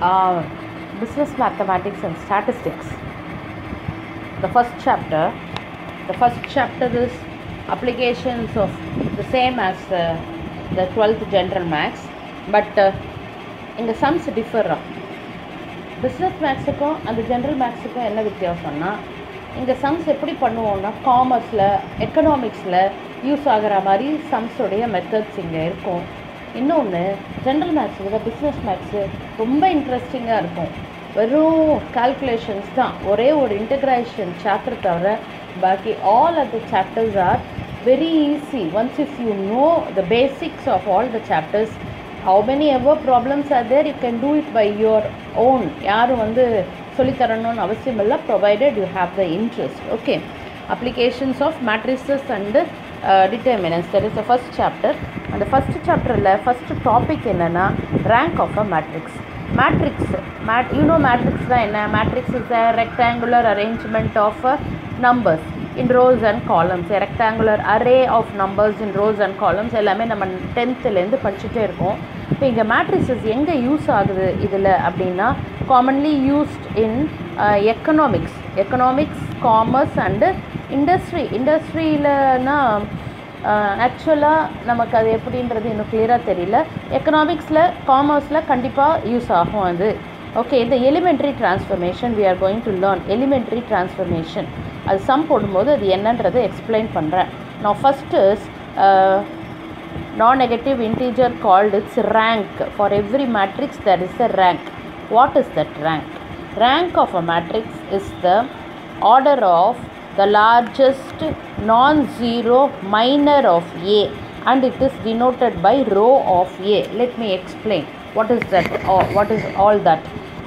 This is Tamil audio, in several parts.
business mathematics and statistics. The first chapter is applications of the same as the 12th general maths, but இங்கே sums differ. பிஸ்னஸ் மேக்ஸுக்கும் அந்த ஜென்ரல் மேக்ஸுக்கும் என்ன வித்தியாசம்னா, இங்கே சம்ஸ் எப்படி பண்ணுவோம்னா காமர்ஸில் எக்கனாமிக்ஸில் யூஸ் ஆகிற மாதிரி சம்ஸோடைய மெத்தட்ஸ் இங்கே இருக்கும். இன்னொன்று ஜென்ரல் மேக்ஸை விட பிஸ்னஸ் மேக்ஸு ரொம்ப இன்ட்ரெஸ்டிங்காக இருக்கும். வெறும் கால்குலேஷன்ஸ் தான், ஒரே ஒரு இன்டகிரேஷன் சாப்டர் தவிர பாக்கி all of the chapters are very easy once if you know the basics of all the chapters. How many ever problems are there, you can do it by your own. யாரும் வந்து சொல்லித்தரணும்னு அவசியம் இல்லை, provided you have the interest. Okay, applications of matrices and determinants, that is the first chapter. And the first chapterல first topic என்னன்னா rank of a matrix. You know matrix தான் என்ன? Matrix is a rectangular arrangement of numbers in rows and columns. A rectangular array of numbers in rows and columns எல்லாமே நம்ம 10th படிச்சுட்டே இருக்கோம். இப்போ இங்கே மேட்ரிசஸ் எங்கே யூஸ் ஆகுது இதில் அப்படின்னா, commonly used in economics commerce and இண்டஸ்ட்ரியிலனா ஆக்சுவலாக நமக்கு அது எப்படின்றது இன்னும் கிளியராக தெரியல. எக்கனாமிக்ஸில் காமர்ஸில் கண்டிப்பாக யூஸ் ஆகும் அது. ஓகே, இந்த elementary transformation we are going to learn. Elementary transformation அது சம் போடும்போது அது என்னன்றதை எக்ஸ்பிளைன் பண்ணுறேன். நான் first is non-negative integer called its rank. For every matrix there is a rank. What is that rank? Rank of a matrix is the order of the largest non-zero minor of A, and it is denoted by row of A. Let me explain what is that, or what is all that.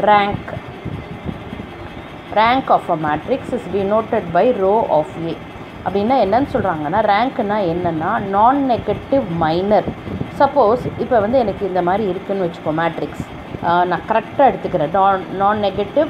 Rank of a matrix is denoted by row of A. அப்படின்னா என்னன்னு சொல்கிறாங்கன்னா, ரேங்க்னா என்னென்னா நான் நெகட்டிவ் மைனர். சப்போஸ் இப்போ வந்து எனக்கு இந்த மாதிரி இருக்குதுன்னு வச்சுக்கோ மேட்ரிக்ஸ், நான் கரெக்டாக எடுத்துக்கிறேன். Non negative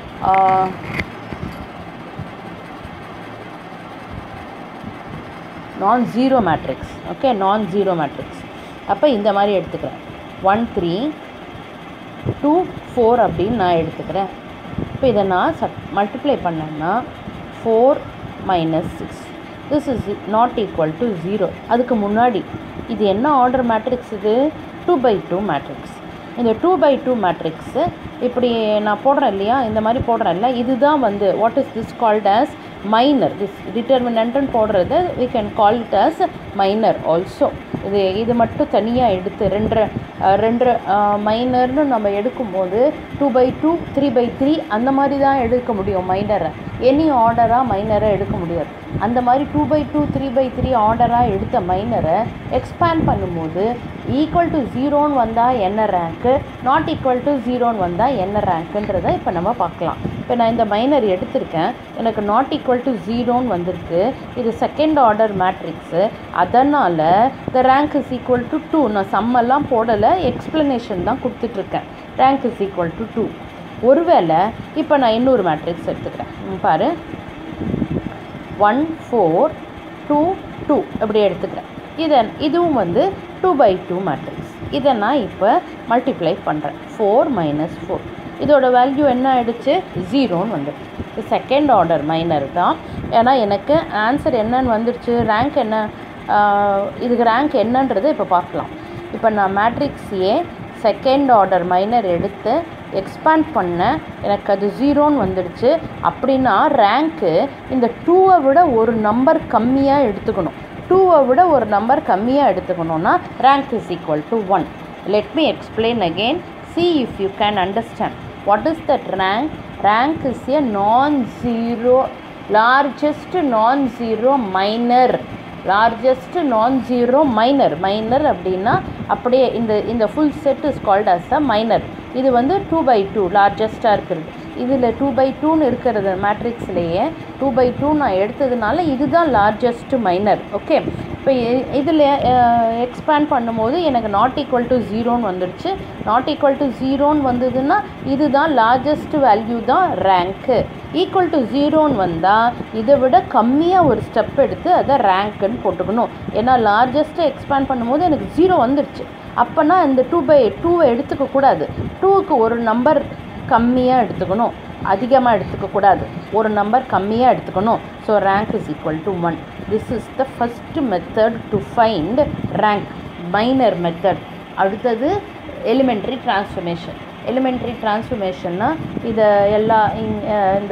non zero matrix. Okay, non zero matrix. அப்போ இந்த மாதிரி எடுத்துக்கிறேன். 1 3 2 4 அப்படின்னு நான் எடுத்துக்கிறேன். இப்போ இதை நான் மல்டிப்ளை பண்ணேன்னா 4 minus 6, this is not equal to 0. அதுக்கு முன்னாடி இது என்ன ஆர்டர் மேட்ரிக்ஸ்? இது 2x2 மேட்ரிக்ஸ். இந்த 2x2 மேட்ரிக்ஸு இப்படி நான் போடுறேன் இல்லையா, இந்த மாதிரி போடுறேன்ல, இதுதான் வந்து what is this called as minor. This டிட்டர்மினன்ட்னு போடுறது we can call it as minor also. இது மட்டும் தனியாக எடுத்து ரெண்டு மைனர்னு நம்ம எடுக்கும்போது 2x2 3x3 அந்த மாதிரி தான் எடுக்க முடியும் மைனரை. எனி ஆர்டராக மைனரை எடுக்க முடியாது. அந்த மாதிரி 2x2 3x3 ஆர்டராக எடுத்த மைனரை எக்ஸ்பேண்ட் பண்ணும்போது ஈக்குவல் டு 0ன்னு வந்தால் என்ன ரேங்க்கு, நாட் ஈக்குவல் டு 0ன்னு வந்தால் என்ன ரேங்க்குன்றதை இப்போ நம்ம பார்க்கலாம். இப்போ நான் இந்த மைனர் எடுத்திருக்கேன், எனக்கு நாட் ஈக்குவல் டு 0ன்னு வந்திருக்கு. இது செகண்ட் ஆர்டர் மேட்ரிக்ஸு, அதனால் the rank is equal to 2. நான் சம்மெல்லாம் போடலை, எக்ஸ்ப்ளனேஷன் தான் கொடுத்துட்ருக்கேன். Rank is equal to 2. ஒருவேளை இப்போ நான் இன்னொரு மேட்ரிக்ஸ் எடுத்துக்கிறேன். பாரு, 1 4 2 2 இப்படி எடுத்துக்கிறேன். இதுவும் வந்து 2x2 மேட்ரிக்ஸ். இதை நான் இப்போ மல்டிப்ளை பண்ணுறேன். 4 minus 4, இதோட வேல்யூ என்ன ஆகிடுச்சு? 0ன்னு வந்துடுச்சு. இது செகண்ட் ஆர்டர் மைனர் தான். ஏன்னா எனக்கு ஆன்சர் என்னன்னு வந்துடுச்சு, ரேங்க் என்ன, இதுக்கு ரேங்க் என்னன்றதை இப்போ பார்க்கலாம். இப்போ நான் matrix A second order minor எடுத்து எக்ஸ்பேண்ட் பண்ணேன், எனக்கு அது 0ன்னு வந்துடுச்சு. அப்படின்னா ரேங்க்கு இந்த 2வை விட ஒரு நம்பர் கம்மியாக எடுத்துக்கணும். 2வை விட ஒரு நம்பர் கம்மியாக எடுத்துக்கணுன்னா rank is equal to 1. Let me explain again, see if you can understand. What is that rank? Rank is a non-zero, largest non-zero minor. Largest non-zero minor. Minor அப்படின்னா அப்படியே இந்த full set is called as a minor. இது வந்து 2x2 லார்ஜஸ்ட்டாக இருக்கிறது. இதில் 2x2ன்னு இருக்கிறது மேட்ரிக்ஸ்லேயே 2x2 நான் எடுத்ததுனால இதுதான் லார்ஜஸ்ட் மைனர். ஓகே, இப்போ இதில் எக்ஸ்பேண்ட் பண்ணும்போது எனக்கு நாட் ஈக்குவல் டு 0ன்னு வந்துடுச்சு. நாட் ஈக்குவல் டு 0ன்னு வந்ததுன்னா இதுதான் லார்ஜஸ்ட் வேல்யூ தான் ரேங்க்கு. ஈக்குவல் டு 0ன்னு வந்தால் இதை விட கம்மியாக ஒரு ஸ்டெப் எடுத்து அதை ரேங்க்குன்னு போட்டுக்கணும். ஏன்னா லார்ஜஸ்ட்டு எக்ஸ்பேண்ட் பண்ணும்போது எனக்கு 0 வந்துடுச்சு. அப்போனா இந்த 2/2 எடுத்துக்கக்கூடாது. 2க்கு ஒரு நம்பர் கம்மியாக எடுத்துக்கணும், அதிகமாக எடுத்துக்கக்கூடாது. ஒரு நம்பர் கம்மியாக எடுத்துக்கணும். So rank is equal to 1. This is the first method to find rank, minor method. அடுத்தது எலிமெண்ட்ரி டிரான்ஸ்ஃபர்மேஷன். எலிமெண்ட்ரி டிரான்ஸ்ஃபர்மேஷன்னா இதை எல்லா இந்த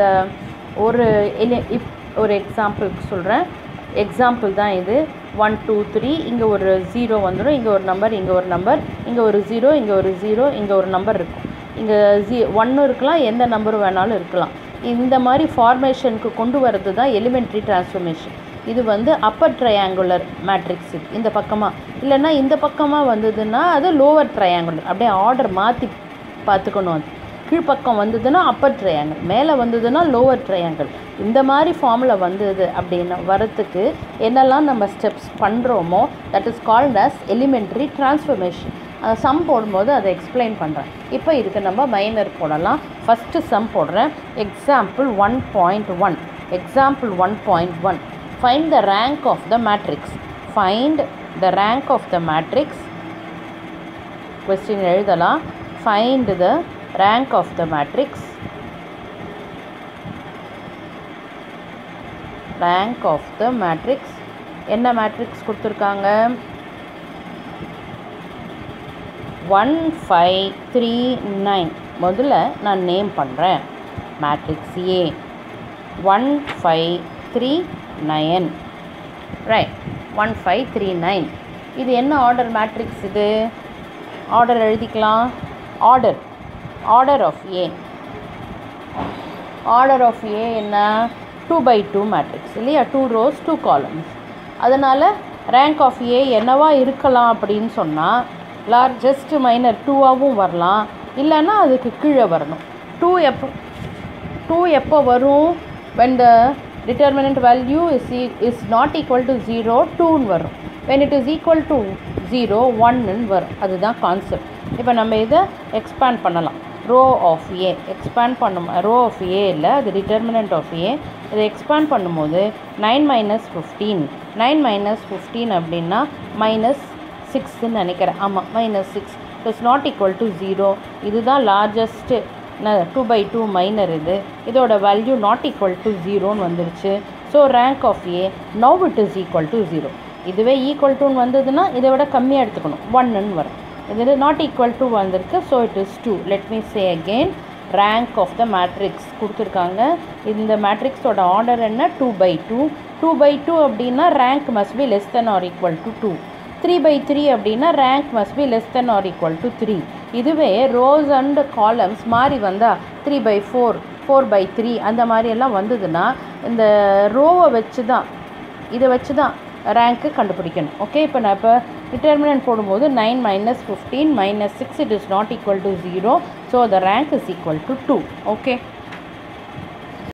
ஒரு எக்ஸாம்பிளுக்கு சொல்கிறேன். எக்ஸாம்பிள் தான் இது. 1 2 3 இங்கே ஒரு 0 வந்துடும், இங்கே ஒரு நம்பர், இங்கே ஒரு நம்பர், இங்கே ஒரு 0, இங்கே ஒரு 0, இங்கே ஒரு நம்பர் இருக்கும். இங்கே 1 இருக்கலாம், எந்த நம்பர் வேணாலும் இருக்கலாம். இந்த மாதிரி ஃபார்மேஷனுக்கு கொண்டு வரது தான் எலிமெண்ட்ரி டிரான்ஸ்ஃபர்மேஷன். இது வந்து அப்பர் ட்ரையாங்குலர் மேட்ரிக்ஸ் இந்த பக்கமாக, இல்லைன்னா இந்த பக்கமாக வந்ததுன்னா அது லோவர் ட்ரையாங்குலர். அப்படியே ஆர்டர் மாற்றி பார்த்துக்கணும். அது கீழ்ப்பக்கம் வந்ததுன்னா அப்பர் ட்ரையாங்கிள், மேலே வந்ததுன்னா லோவர் ட்ரையாங்கிள். இந்த மாதிரி ஃபார்மில் வந்தது அப்படின்னு வரத்துக்கு என்னெல்லாம் நம்ம ஸ்டெப்ஸ் பண்ணுறோமோ that is called as elementary transformation. Sum போடும்போது அதை எக்ஸ்பிளைன் பண்ணுறேன். இப்போ இதுக்கு நம்ம மைனர் போடலாம். ஃபஸ்ட்டு சம் போடுறேன். Example 1.1. Example 1.1. Find the rank of the matrix. Find the rank of the matrix. Question எழுதலாம். Find the rank of the matrix. Rank of the matrix. என்ன மேட்ரிக்ஸ் கொடுத்துருக்காங்க? 1 5 3 9. முதல்ல நான் நேம் பண்ணுறேன். Matrix A 1 5 3 9. ரைட். 1 5 3 9. இது என்ன ஆர்டர் மேட்ரிக்ஸ்? இது ஆர்டர் எழுதிக்கலாம். Order of A. Order of A என்ன? 2/2 மேட்ரிக்ஸ் இல்லையா? 2 rows 2 columns. அதனால் ரேங்க் ஆஃப் A என்னவா இருக்கலாம் அப்படின்னு சொன்னால் லார்ஜஸ்ட் மைனர் 2ஆகவும் வரலாம், இல்லைன்னா அதுக்கு கீழே வரணும். 2 எப்போ வரும்? when the determinant value is not equal to 0, 2ன்னு வரும். when it is equal to 0, 1ன்னு வரும். அதுதான் கான்செப்ட். இப்போ நம்ம இதை எக்ஸ்பேண்ட் பண்ணலாம். ரோ ஆஃப் ஏ எக்ஸ்பேண்ட் பண்ணும். ரோ ஆஃப் ஏ இல்லை, அது டிட்டர்மினன்ட் ஆஃப் ஏ. இதை எக்ஸ்பேண்ட் பண்ணும்போது 9 - 15. 9 - 15 அப்படின்னா -6ன்னு நினைக்கிறேன். ஆமாம், -6. It's not equal to 0. இதுதான் லார்ஜஸ்ட்டு 2/2 மைனர். இதோட வேல்யூ நாட் ஈக்குவல் டு 0ன்னு வந்துருச்சு. So rank of A now it is equal to 0. இதுவே ஈக்குவல் டுன்னு வந்ததுன்னா இதை விட கம்மியாக எடுத்துக்கணும், 1ன்னு வரும். இது நாட் ஈக்குவல் டு வந்திருக்கு. So it is 2. Let me say again. Rank of the matrix கொடுத்துருக்காங்க. இந்த மேட்ரிக்ஸோட ஆர்டர் என்ன? 2/2. 2/2 அப்படின்னா rank must be less than or equal to 2. 3/3 அப்படின்னா rank must be less than or equal to 3. இதுவே ரோஸ் அண்ட் காலம்ஸ் மாறி வந்தால் 3/4, 4/3 அந்த மாதிரியெல்லாம் வந்ததுன்னா இந்த ரோவை வச்சு தான், இதை வச்சு தான் ரேங்க்கு கண்டுபிடிக்கணும். ஓகே, இப்போ நான் இப்போ டிட்டர்மினன்ட் போடும்போது 9 - 15 - 6 it is not equal to 0. So the rank is equal to 2. Okay.